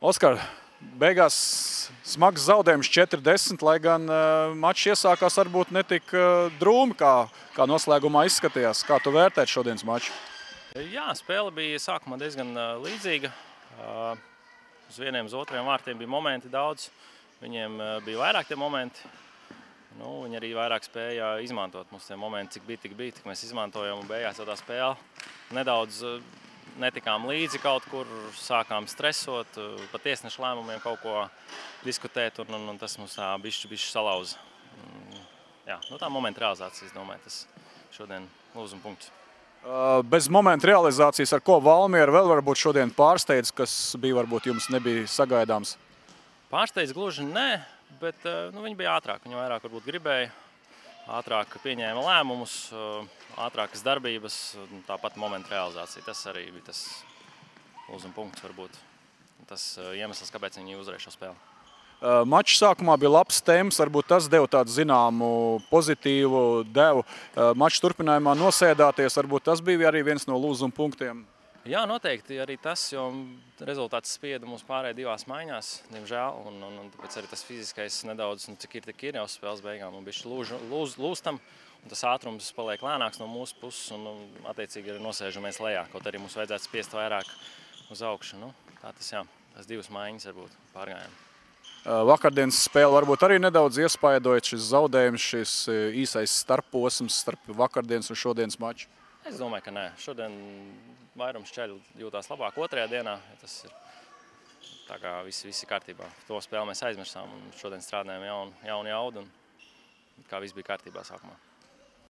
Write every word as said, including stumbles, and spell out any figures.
Oskar, beigās smags zaudējums četri desmit, lai gan uh, mačs iesākās varbūt netik uh, drūmi, kā, kā noslēgumā izskatījās. Kā tu vērtēt šodienas maču? Jā, spēle bija sākumā diezgan uh, līdzīga. Uh, uz vieniem, uz otriem vārtiem bija momenti daudz. Viņiem uh, bija vairāk tie momenti. Nu, viņi arī vairāk spēja izmantot mums tie momenti, cik bija, tik bija, tik mēs izmantojam. Un beigās jau tā spēle nedaudz uh, netikām līdzi kaut kur, sākām stresot, uh, pa tiesnešu lēmumiem kaut ko diskutēt, un, un, un tas mums tā bišķi, bišķi salauza. Um, jā, nu tā momenta realizācija, es domāju, tas šodien lūzuma punkts. Uh, bez momenta realizācijas, ar ko Valmiera vēl varbūt šodien pārsteidz, kas bija varbūt jums nebija sagaidāms? Pārsteidz gluži nē, bet uh, nu, viņi bija ātrāk. Viņi vairāk varbūt gribēja, ātrāk pieņēma lēmumus, uh, ātrākas darbības, tāpat momenta realizācija. Tas arī bija tas lūzuma punkts varbūt. Tas uh, iemesls, kāpēc viņi uzvarēja šo spēli. Uh, mačs sākumā bija labs temps, varbūt tas deva tādu zināmu pozitīvu devu. Uh, mačs turpinājumā nosēdāties, varbūt tas bija arī viens no lūzuma punktiem. Jā, noteikti arī tas, jo rezultāts spieda mums pārējai divās maiņās, diemžēl, un, un, un tāpēc arī tas fiziskais nedaudz, nu, cik ir, tik ir jau spēles beigām, un bišķi lūž, lūz, lūstam, un tas ātrums paliek lēnāks no mūsu puses, un, un attiecīgi arī nosēžamies lejā, kaut arī mums vajadzētu spiest vairāk uz augšu. Nu, tā tas, jā, tas divas maiņas varbūt pārgājām. Vakardienas spēle varbūt arī nedaudz iespaidojot šis zaudējums, šis īsais starpposms starp vakardienas un šodienas maču? Es domāju, ka nē. Šodien vairums šķeļu jūtās labāk otrajā dienā. Tas ir tā kā viss, viss ir kārtībā. To spēli mēs aizmirsām un šodien strādājam jaunu, jaunu jaudu un kā viss bija kārtībā sākumā.